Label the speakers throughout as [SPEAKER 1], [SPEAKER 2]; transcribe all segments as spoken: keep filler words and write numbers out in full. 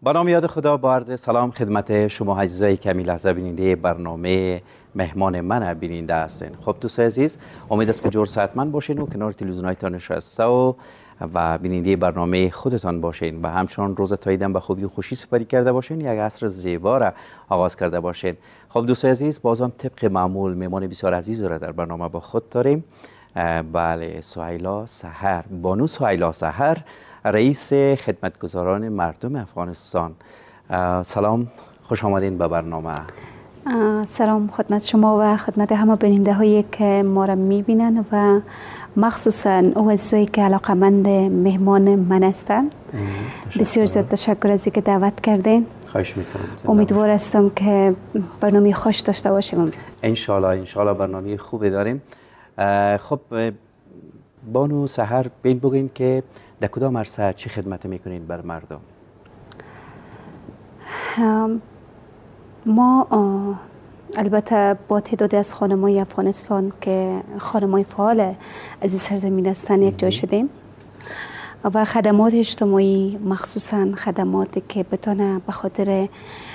[SPEAKER 1] با نام یاد خدا با عرض سلام خدمت شما عزیزای کمی لحظه بیننده برنامه مهمان من بیننده هستین. خب دوستان عزیز، امید است که جور صحتمند باشین و کنار تلویزیونایتان نشسته و و بیننده برنامه خودتان باشین و همچنان روزتان به خوبی و خوشی سپری کرده باشین، یک عصر زیبا را آغاز کرده باشین. خب دوستان عزیز، بازم طبق معمول مهمان بسیار عزیز را در برنامه با خود داریم. بله، سهیلا سحر، بانو سهیلا سحر، رئیس خدمتگزاران مردم افغانستان. سلام، خوش آمدین به برنامه.
[SPEAKER 2] سلام خدمت شما و خدمت همه بیننده هایی که ما را میبینن و مخصوصا او عزیزایی که علاقمند مهمان من هستند. بسیار زیاد تشکر از اینکه دعوت کردین.
[SPEAKER 1] خواهش میکنم.
[SPEAKER 2] امیدوار هستم که برنامه خوش داشته باشیم.
[SPEAKER 1] ان شاء الله ان شاء الله برنامه خوبی داریم. خب بانو سحر، بین بگین که در کدام عرصه چی خدمت میکنین بر مردم؟
[SPEAKER 2] ما البته با تعدادی از خانم‌های افغانستان که خانم‌های فعال از این سرزمین هستند یک جای شدیم و خدمات اجتماعی، مخصوصا خدماتی که بتونه به خاطر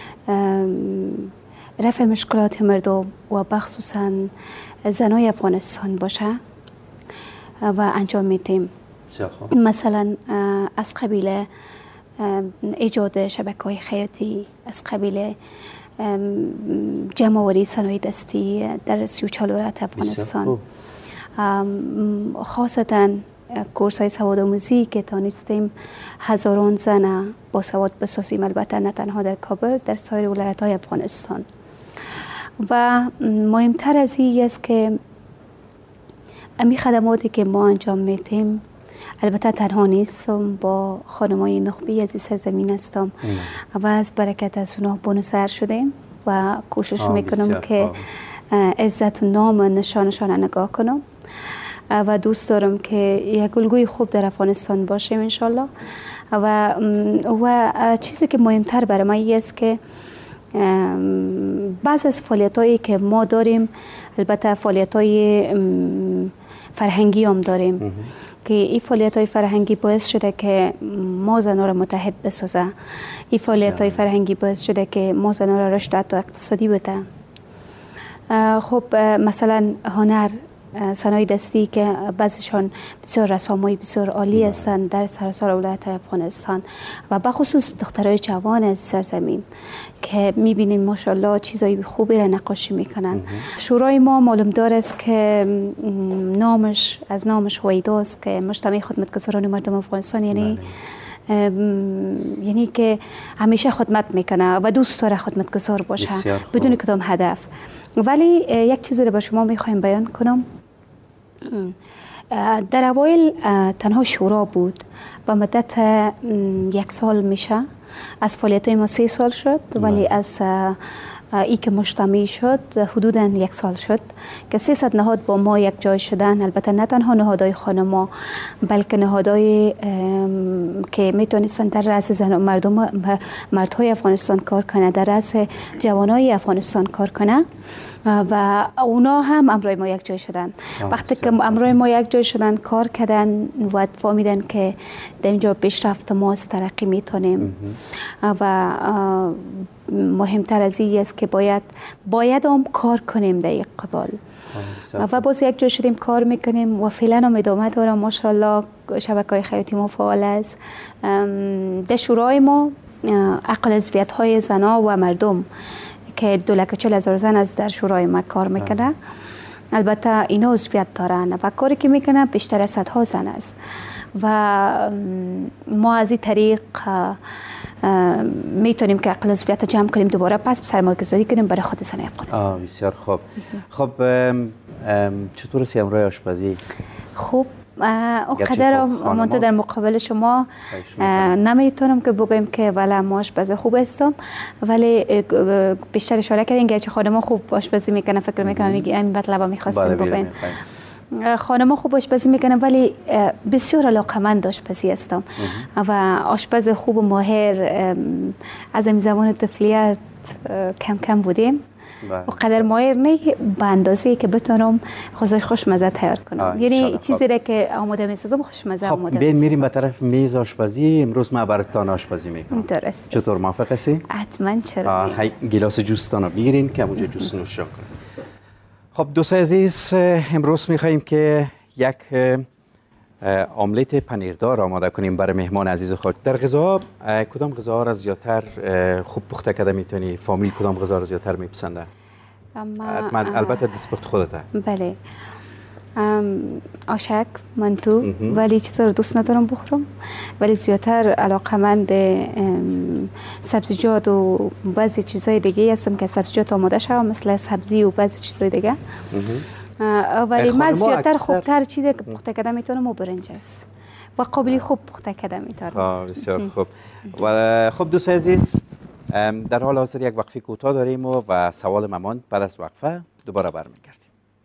[SPEAKER 2] رفع مشکلات مردم و بخصوصا زنای افغانستان باشه و انجام میدیم. مثلا از قبیل ایجاد شبکه‌های خیاطی، از قبیل جمع‌آوری صنایع دستی در سی و چهار ولایت افغانستان، خاصتا کورس های سواد آموزی که تانستیم هزاران زن با سواد بسازیم، البته نه تنها در کابل، در سایر ولایت های افغانستان. و مهمتر از این است که امی خدماتی که ما انجام میدیم، البته تنها نیستم، با خانمای نخبی از این سرزمین هستم و از برکت از اونها بونسر شدیم و کوشش میکنم که عزت و نام نشانشان نگاه کنم و دوست دارم که یک الگوی خوب در افغانستان باشیم انشالله. و و چیزی که مهمتر برای من است که بعض از فعالیت هایی که ما داریم، البته فعالیت های فرهنگی هم داریم که این فعالیت های فرهنگی باعث شده که ما زنها را متحد بسازه. این فعالیت های فرهنگی باعث شده که ما زنها را رشد و اقتصادی بده. خب مثلا هنر، صنایع دستی که بعضیشان بسیار رسامای بسیار عالی هستند در سراسر ولایت افغانستان و بخصوص دخترای جوان از سرزمین که میبینین ماشاءالله چیزای خوبی را نقاشی میکنن. شورای ما معلوم دار است که نامش از نامش هویداست که مجتمع خدمتگزاران مردم افغانستان، یعنی یعنی که همیشه خدمت میکنه و دوست داره خدمتگزار باشه بدون کدام هدف. ولی یک چیزی رو به شما میخوایم بیان کنم. در اوایل تنها شورا بود و مدت یک سال میشه از فعالیت ما سه سال شد، ولی از ای که مجتمع شد حدوداً یک سال شد که سیصد نهاد با ما یک جای شدن. البته نه تنها نهادهای خانما بلکه نهادهای که میتونستن در رأس زن مردم مردهای افغانستان کار کنه، در رأس جوانای افغانستان کار کنه و اونا هم امروی ما یک جای شدن. وقتی که امروی ما یک جای شدن کار کردن و فهمیدن که در اینجا پیشرفت ماست، ترقی میتونیم و مهمتر از این است که باید باید هم کار کنیم در یک قبال و باز یک جای شدیم کار میکنیم و فعلا هم ادامه داره. ماشاءالله شبکه‌های خیاطی ما فعال است. در شورای ما اقلیت های زنا و مردم که دو لک و چهل هزار زن از در شورای ما کار میکنه، البته اینا عضویت دارن و کاری که میکنه بیشتر از صدها زن است و ما از این طریق میتونیم که اقلیت جمع کنیم، دوباره پس سرمایه گذاری کنیم برای خود زن افغانستان.
[SPEAKER 1] بسیار خوب. خب چطور است امروی آشپزی؟
[SPEAKER 2] خوب اونقدر منتظر در مقابل شما نمیتونم که بگویم که ولی ما آشپز خوب هستم، ولی بیشتر اشاره کردین که خانم‌ها خوب آشپزی میکنن. فکر میکنم میگی این مطلب میخواستیم بگین. خانم‌ها خوب آشپزی میکنن ولی بسیار علاقه‌مند آشپزی هستم و آشپز خوب و ماهر از این زمان طفولیت کم کم بودیم و قدر مایر نه به اندازه که بتونم غذای خوشمزه تیار کنم. یعنی چیزی را که آماده می‌سازم خوشمزه آماده
[SPEAKER 1] می‌سازم. خب میریم به طرف میز آشپزی. امروز ما براتون آشپزی میکنم.
[SPEAKER 2] درست.
[SPEAKER 1] چطور موافق هستی؟
[SPEAKER 2] حتما. چرا؟
[SPEAKER 1] های گلاس جوستان رو بگیرین که اونجا جوس نوش کنیم. خب دوستان عزیز، امروز می‌خوایم که یک املت پنیردار آماده کنیم برای مهمان عزیز خود. در غذا کدام غذاها را زیاتر خوب پخته کرده میتونی؟ فامیل کدام غذا را زیاتر میپسنده؟ من البته دست خودته.
[SPEAKER 2] بله. آشک، منتو، ولی چیزا رو دوست ندارم بخورم، ولی زیاتر علاقمند سبزیجات و بعضی چیزهای دیگه هستم که سبزیجات آماده شوم، مثل سبزی و بعضی چیزهای دیگه. ولی من زیادتر خوبتر چیزی که پخته کرده میتونم و برنج است و قابلی خوب پخته کرده میتونم.
[SPEAKER 1] بسیار خوب. و خب دوست عزیز، در حال حاضر یک وقفه کوتاه داریم و, و سوال مامان بعد از وقفه دوباره برمیگردیم.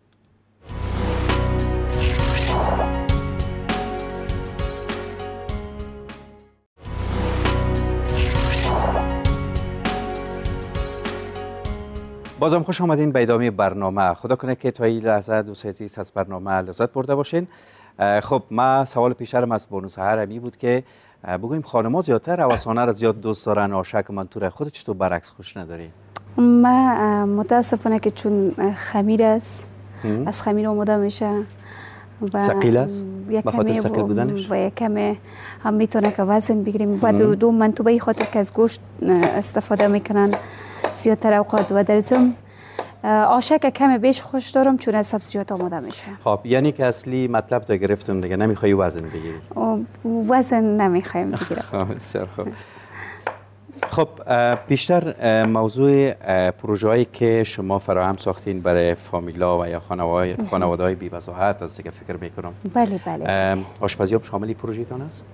[SPEAKER 1] بازم خوش آمدین به ادامه برنامه. خدا کنه که تا این لحظه دوست عزیز از برنامه لذت برده باشین. خب ما سوال پیشرم از بانو سحر امی بود که بگویم خانم‌ها زیادتر اواسانه را زیاد دوست دارن، آشک منتور خود چطور برعکس خوش نداری؟
[SPEAKER 2] ما متاسفانه که چون خمیر است، از خمیر آماده میشه
[SPEAKER 1] و ثقیل است به خاطر ثقیل بودنش
[SPEAKER 2] و یک کمی هم میتونه که وزن بگیریم و دو, دو من تو به خاطر که از گوشت استفاده میکنن زیادتر اوقات و در ضمن آشک کمی بیش خوش دارم چون از سبزیجات آماده میشه.
[SPEAKER 1] خب یعنی که اصلی مطلب تا گرفتم دیگه، نمیخوای وزن بگیری؟
[SPEAKER 2] وزن نمیخوایم بگیرم.
[SPEAKER 1] بسیار خوب. خب بیشتر موضوع پروژه هایی که شما فراهم ساختین برای فامیلا و یا خانواده های بی وضاحت از دیگه فکر میکنم.
[SPEAKER 2] بله بله.
[SPEAKER 1] آشپزی هم شامل پروژه تان است؟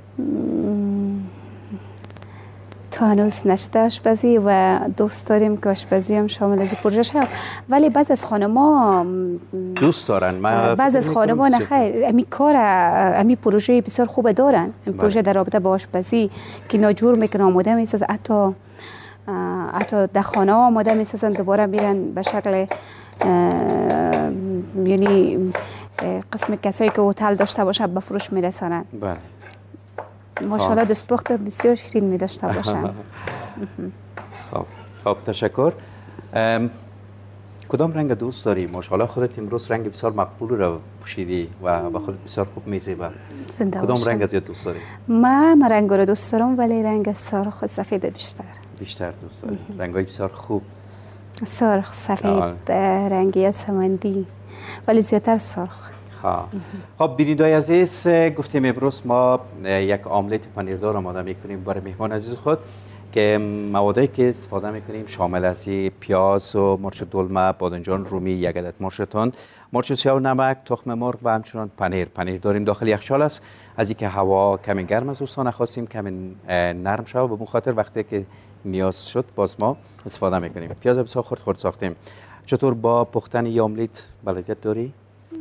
[SPEAKER 2] تا هنوز نشده آشپزی و دوست داریم که آشپزی هم شامل از پروژه شد، ولی بعض از خانم‌ها
[SPEAKER 1] دوست دارن. ما
[SPEAKER 2] بعض از خانم‌ها نه خیر امی کار امی پروژه بسیار خوب دارن. این پروژه در رابطه با آشپزی که ناجور میکنه آماده میسازه، حتی حتی در خانه آماده میسازن، دوباره میرن به شکل یعنی قسم کسایی که هتل داشته باشه به فروش میرسانن.
[SPEAKER 1] بله.
[SPEAKER 2] ماشاءالله دستپخت بسیار شیرین می داشته باشن.
[SPEAKER 1] خب خب تشکر. کدام رنگ دوست داری؟ ماشاءالله خودت امروز رنگ بسیار مقبول را پوشیدی و به خودت بسیار خوب میزیبه. کدام رنگ زیاد دوست داری؟
[SPEAKER 2] من ما رنگ رو دوست دارم ولی رنگ سرخ و سفید بیشتر.
[SPEAKER 1] بیشتر دوست داری. رنگای بسیار خوب.
[SPEAKER 2] سرخ، سفید، رنگی سمندی ولی زیادتر سرخ.
[SPEAKER 1] خب بینندگان عزیز، گفتیم امروز ما یک املت پنیردار آماده میکنیم برای مهمان عزیز خود که موادی که استفاده میکنیم شامل است پیاز و مرچ دلمه، بادنجان رومی، یک عدد مرچ تند، مرچ سیاه و نمک، تخم مرغ و همچنان پنیر. پنیر داریم داخل یخچال است، از اینکه هوا کمی گرم از دوستان خواستیم کمی نرم شود، به اون خاطر وقتی که نیاز شد باز ما استفاده میکنیم. پیاز بسیار خرد خرد ساختیم. چطور با پختن این املت بلدیت داری؟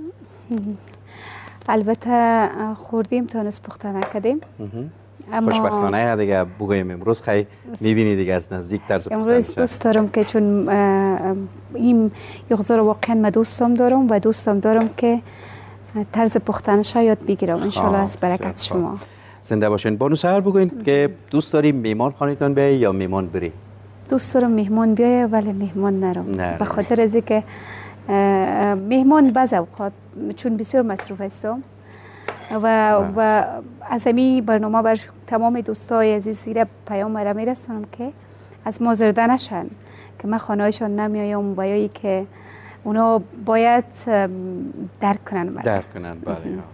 [SPEAKER 2] البته خوردیم تا نصف پخته نکردیم.
[SPEAKER 1] اما خوشبختانه دیگه بگویم امروز خیلی میبینی دیگه از نزدیک طرز پختن.
[SPEAKER 2] امروز دوست دارم که چون این یغزا رو واقعا من دوستم دارم و دوستم دارم که طرز پختنش یاد بگیرم ان شاءالله از برکت شما.
[SPEAKER 1] زنده باشین. بانو سحر بگوین که دوست داری میهمان خانه‌تان بیای یا میهمان بری؟
[SPEAKER 2] دوست دارم میهمان بیای ولی میهمان نرم. به خاطر از اینکه مهمان بعض اوقات چون بسیار مصروف هستم و و از همین برنامه بر تمام دوستای عزیز زیر پیام را میرسونم که از ما زرده نشن که من خانه‌هایشان نمیایم و یا که اونا باید درک کنن من
[SPEAKER 1] درک کنن. بله.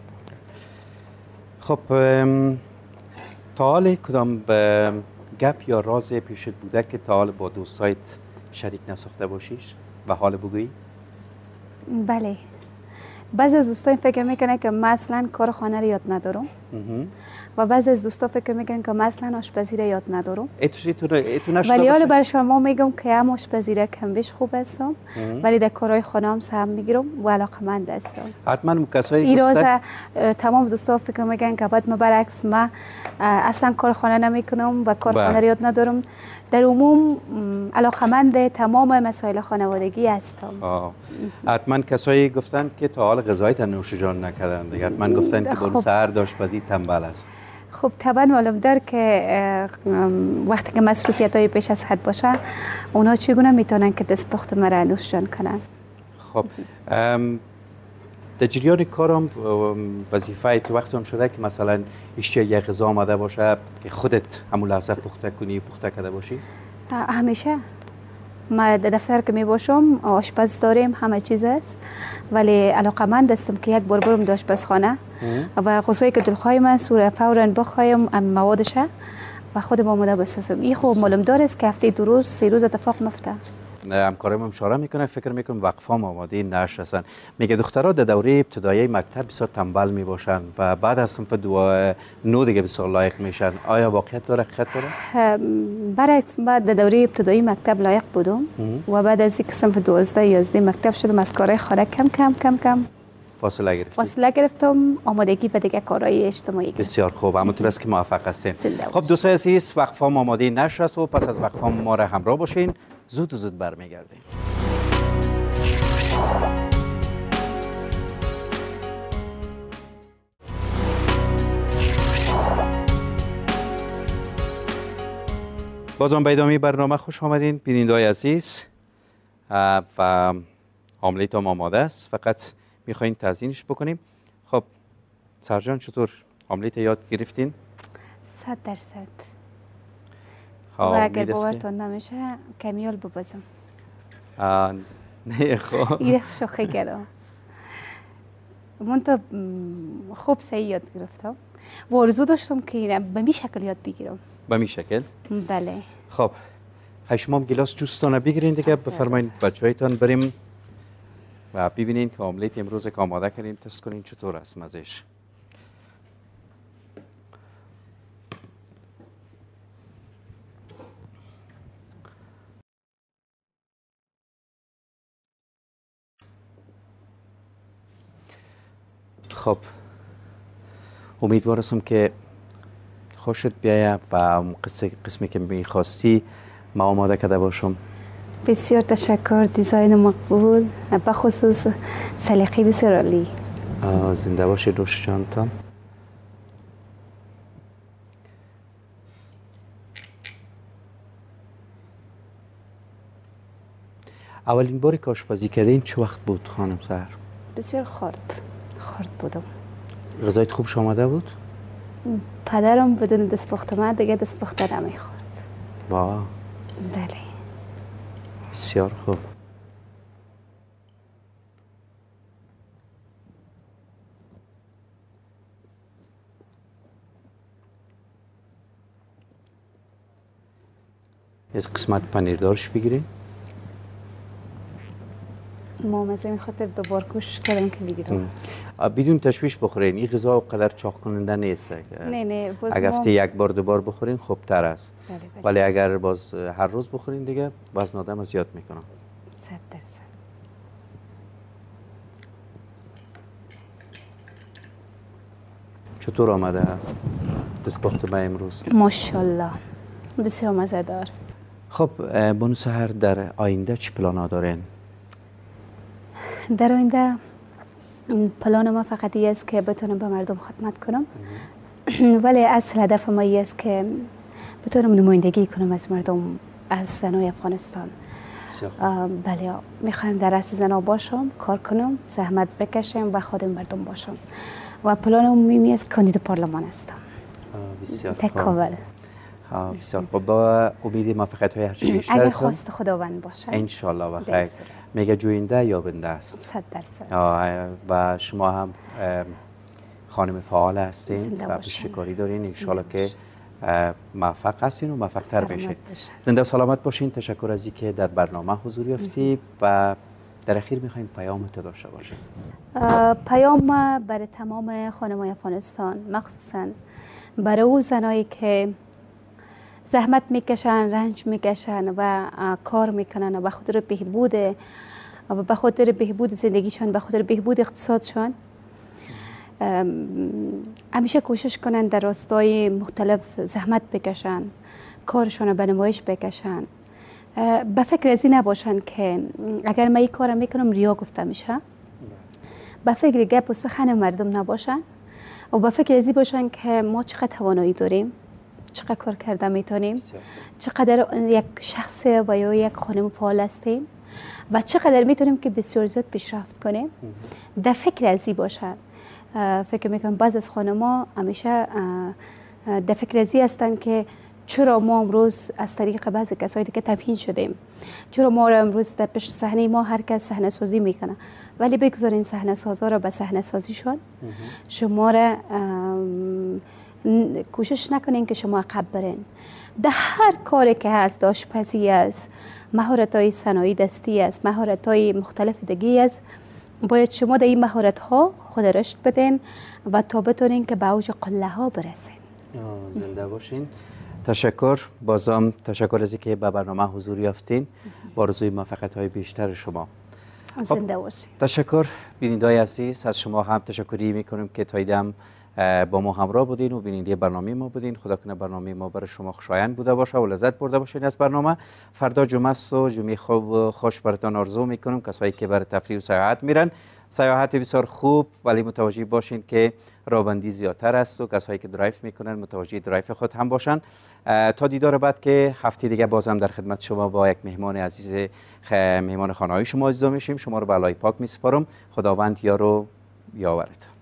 [SPEAKER 1] خب تا حال کدام گپ یا راز پیشت بوده که تا حال با دوستایت شریک نساخته باشیش و حال بگویی؟
[SPEAKER 2] بله. بعضی از دوستان فکر میکنه که من اصلا کار خانه رو یاد ندارم، و بعضی از دوستا فکر میکنن که مثلا آشپزی را یاد ندارم.
[SPEAKER 1] ایتون
[SPEAKER 2] ولی حالا برای شما میگم که هم آشپزی را کم بیش خوب هستم ولی در کارهای خانه هم سهم میگیرم و علاقمند هستم.
[SPEAKER 1] حتما کسایی
[SPEAKER 2] ایراز تمام دوستا فکر میکنن که بعد من برعکس من اصلا کار خانه نمیکنم و کار خانه را یاد ندارم. در عموم علاقمند تمام مسائل خانوادگی هستم.
[SPEAKER 1] حتما کسایی گفتن که تا حال غذای نوش جان نکردن دیگه حتما گفتن که برو سر آشپزی تنبل است.
[SPEAKER 2] خب طبعا معلوم دار که وقتی که مصروفیت های پیش از حد باشه اونا چگونه میتونن که دستپخت مرا نوش جان کنن.
[SPEAKER 1] خب در جریان کارم وظیفه تو وقت هم شده که مثلا اشتیا یک غذا آمده باشه که خودت همون لحظه پخته کنی پخته کرده باشی؟
[SPEAKER 2] همیشه ما در دفتر که می باشم آشپز داریم همه چیز است ولی علاقمند هستم که یک بار برم در آشپزخانه و غذایی که دلخواه من سوره فورا بخوایم موادشه و خودم آماده بسازم. این خوب معلوم دار است که هفته دو روز سه روز اتفاق میفته.
[SPEAKER 1] همکارم هم اشاره میکنه فکر میکنم وقفام آماده نشستن. میگه دخترها در دوره ابتدایی مکتب بسیار تنبل میباشن و بعد از صنف دو نو دیگه بسیار لایق میشن. آیا واقعیت داره حقیقت داره؟
[SPEAKER 2] برعکس بعد در دوره ابتدایی مکتب لایق بودم و بعد از اینکه صنف دوازده یازده مکتب شدم از کارهای خانه کم کم کم کم
[SPEAKER 1] فاصله گرفتم.
[SPEAKER 2] فاصله گرفتم آمادگی به دیگه کارهای اجتماعی گرفتم.
[SPEAKER 1] بسیار خوب. همونطور است که موفق هستین. خب دوستان عزیز وقفام آماده نشست و پس از وقفام ما را همراه باشین. زود و زود برمیگردیم. بازم به ادامه برنامه خوش آمدین بینندگان عزیز و آملیت هم آماده است فقط میخواین تزیینش بکنیم. خب سرجان چطور آملیت یاد گرفتین؟
[SPEAKER 2] صد درصد. و اگر باورتون نمیشه کمیال ببازم.
[SPEAKER 1] نه خب
[SPEAKER 2] ایره شوخی کردم. من تا خوب صحیح یاد گرفتم و آرزو داشتم که به می شکل یاد بگیرم.
[SPEAKER 1] به می شکل؟
[SPEAKER 2] بله.
[SPEAKER 1] خب شما هم گلاس جوستانه بگیرین دیگه بفرمایید بچه‌هایتان بریم و ببینین که آملیت امروز که آماده کردیم تست کنین چطور است مزهش. خب امیدوارم که خوشت بیاید و قسمی که میخواستی ما آماده کرده باشم.
[SPEAKER 2] بسیار تشکر. دیزاین مقبول به خصوص سلیقه بسیار عالی.
[SPEAKER 1] زنده باشید روش جانتان. اولین باری که آشپزی کردین چه وقت بود خانم سهر؟
[SPEAKER 2] بسیار خرد خرد بودم.
[SPEAKER 1] غذایت خوب آماده بود؟
[SPEAKER 2] پدرم بدون دستپخت من دیگه دستپخت نمیخورد.
[SPEAKER 1] با
[SPEAKER 2] بله.
[SPEAKER 1] بسیار خوب. از قسمت پنیر دارش بگیریم؟
[SPEAKER 2] ما از این خاطر دوبار کوشش کردم که بگیرم.
[SPEAKER 1] بدون تشویش بخورین. این غذا قدر چاق کننده نیست.
[SPEAKER 2] نه نه.
[SPEAKER 1] اگر هفته یک بار دو بار بخورین خوب تر است.
[SPEAKER 2] بله بله.
[SPEAKER 1] ولی اگر باز هر روز بخورین دیگه وزن آدم زیاد میکنه.
[SPEAKER 2] صد درصد.
[SPEAKER 1] چطور آمده دستپخت ما امروز؟
[SPEAKER 2] ماشاءالله بسیار مزه‌دار.
[SPEAKER 1] خب بانو سحر در آینده چی پلانا دارین؟
[SPEAKER 2] در آینده پلان ما فقط این است که بتونم به مردم خدمت کنم ولی اصل هدف ما این است که بتونم نمایندگی کنم از مردم، از زنای افغانستان. بله میخوایم در رأس زنا باشم، کار کنم، زحمت بکشم و خادم مردم باشم و پلانم میمی است کاندید پارلمان هستم.
[SPEAKER 1] بسیار
[SPEAKER 2] خوب. کابل.
[SPEAKER 1] بسیار خوب. با امید موفقیت های هرچی بیشتر
[SPEAKER 2] اگر خواست خداوند باشه
[SPEAKER 1] ان شاء الله و خیر. میگه جوینده یا بنده است.
[SPEAKER 2] صد درصد.
[SPEAKER 1] و شما هم خانم فعال هستین و پیشکاری دارین. ان شاء الله که موفق هستین و موفق تر بشین. زنده و سلامت باشین. تشکر از اینکه در برنامه حضور یافتی و در اخیر میخوایم پیام تو داشته باشیم.
[SPEAKER 2] پیام برای تمام خانم‌های افغانستان، مخصوصا برای او زنایی که زحمت میکشن، رنج میکشن و کار میکنن و به خاطر بهبود و به خاطر بهبود زندگیشان، به خاطر بهبود اقتصادشان همیشه کوشش کنن در راستای مختلف زحمت بکشن، کارشان رو به نمایش بکشن. به فکر از این نباشن که اگر من این کار میکنم ریا گفته میشه. به فکر گپ و سخن مردم نباشن و به فکر از این باشن که ما چقدر توانایی داریم، چقدر کار کرده میتونیم، چقدر یک شخص و یا یک خانم فعال هستیم و چقدر میتونیم که بسیار زیاد پیشرفت کنیم. در فکر از این باشن. فکر میکنم بعض از خانم‌ها همیشه در فکر از این هستن که چرا ما امروز از طریق بعض کسایی که تفهیم شدیم، چرا ما امروز در پشت صحنه ما هر کس صحنه سازی میکنه، ولی بگذارین صحنه سازا را به صحنه سازیشون. شما را کوشش نکنین که شما عقب برین. در هر کاری که هست، آشپزی است، مهارت‌های صنایع دستی است، مهارت‌های مختلف دیگه است، باید شما در این مهارت ها خود رشد بدین و تا بتونین که به اوج قله ها برسین.
[SPEAKER 1] زنده باشین. تشکر. بازم تشکر از اینکه به برنامه حضور یافتین. با آرزوی موفقیت های بیشتر شما.
[SPEAKER 2] زنده باشین.
[SPEAKER 1] تشکر بینندگان عزیز. از شما هم تشکری میکنیم که تا ایدم با ما همراه بودین و بیننده برنامه ما بودین. خدا کنه برنامه ما برای شما خوشایند بوده باشه و لذت برده باشین از برنامه. فردا جمعه است و جمعه خوب و خوش براتون آرزو میکنم. کسایی که برای تفریح و سیاحت میرن، سیاحت بسیار خوب، ولی متوجه باشین که رابندی زیادتر است و کسایی که درایو میکنن متوجه درایو خود هم باشن. تا دیدار بعد که هفته دیگه بازم در خدمت شما با یک مهمان عزیز خ... مهمان خانه‌های شما عزیزا میشیم. شما رو به الله پاک میسپارم. خداوند یار و یاورت.